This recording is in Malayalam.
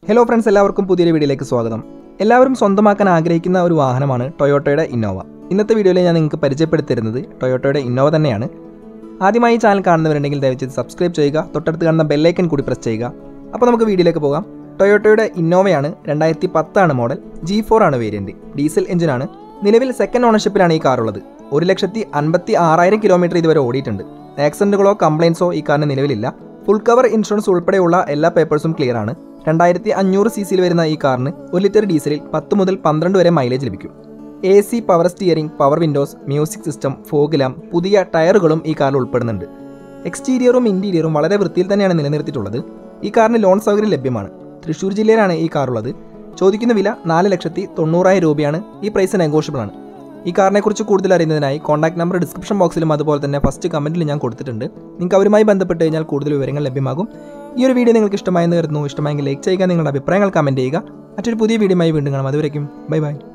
ഹലോ ഫ്രണ്ട്സ്, എല്ലാവർക്കും പുതിയൊരു വീഡിയോയിലേക്ക് സ്വാഗതം. എല്ലാവരും സ്വന്തമാക്കാൻ ആഗ്രഹിക്കുന്ന ഒരു വാഹനമാണ് ടൊയോട്ടയുടെ ഇന്നോവ. ഇന്നത്തെ വീഡിയോയിൽ ഞാൻ നിങ്ങൾക്ക് പരിചയപ്പെടുത്തിരുന്നത് ടൊയോട്ടയുടെ ഇന്നോവ തന്നെയാണ്. ആദ്യമായി ഈ ചാനൽ കാണുന്നവരുണ്ടെങ്കിൽ ദയവചെയ്ത് സബ്സ്ക്രൈബ് ചെയ്യുക, തൊട്ടടുത്ത് കാണുന്ന ബെല്ലൈക്കൻ കൂടി പ്രസ് ചെയ്യുക. അപ്പോൾ നമുക്ക് വീഡിയോയിലേക്ക് പോകാം. ടൊയോട്ടയുടെ ഇന്നോവയാണ്. 2010 മോഡൽ, G4 ആണ് വേരിയൻറ്റ്, ഡീസൽ എഞ്ചിനാണ്. നിലവിൽ സെക്കൻഡ് ഓണർഷിപ്പിലാണ് ഈ കാർ ഉള്ളത്. 1,56,000 കിലോമീറ്റർ ഇതുവരെ ഓടിയിട്ടുണ്ട്. ആക്സിഡൻറ്റുകളോ കംപ്ലയിൻസോ ഈ കാറിന് നിലവിലില്ല. ഫുൾ കവർ ഇൻഷുറൻസ് ഉൾപ്പെടെയുള്ള എല്ലാ പേപ്പേഴ്സും ക്ലിയർ ആണ്. 2500 cc വരുന്ന ഈ കാറിന് 1 ലിറ്റർ ഡീസലിൽ 10 മുതൽ 12 വരെ മൈലേജ് ലഭിക്കും. AC, power steering, power windows, music system, fog lamp, പുതിയ ടയറുകളും ഈ കാറിൽ ഉൾപ്പെടുന്നുണ്ട്. എക്സ്റ്റീരിയറും ഇൻറ്റീരിയറും വളരെ വൃത്തിയിൽ തന്നെയാണ് നിലനിർത്തിയിട്ടുള്ളത്. ഈ കാറിന് ലോൺ സൗകര്യം ലഭ്യമാണ്. തൃശ്ശൂർ ജില്ലയിലാണ് ഈ കാറുള്ളത്. ചോദിക്കുന്ന വില 4,90,000 രൂപയാണ്. ഈ പ്രൈസ് നെഗോഷ്യബിൾ ആണ്. ഈ കാറിനെക്കുറിച്ച് കൂടുതൽ അറിയുന്നതിനായി കോൺടാക്ട് നമ്പർ ഡിസ്ക്രിപ്ഷൻ ബോക്സിലും അതുപോലെ തന്നെ ഫസ്റ്റ് കമൻറ്റിൽ ഞാൻ കൊടുത്തിട്ടുണ്ട്. നിങ്ങൾക്ക് അവരുമായി ബന്ധപ്പെട്ട് കഴിഞ്ഞാൽ കൂടുതൽ വിവരങ്ങൾ ലഭ്യമാകും. ഈ ഒരു വീഡിയോ നിങ്ങൾക്ക് ഇഷ്ടമായെന്ന് കരുതുന്നു. ഇഷ്ടമായെങ്കിൽ ലൈക്ക് ചെയ്യുക, നിങ്ങളുടെ അഭിപ്രായങ്ങൾ കമൻറ്റ് ചെയ്യുക. മറ്റൊരു പുതിയ വീഡിയോയുമായി വീണ്ടും കാണാം. അതുവരേക്കും ബൈ ബൈ.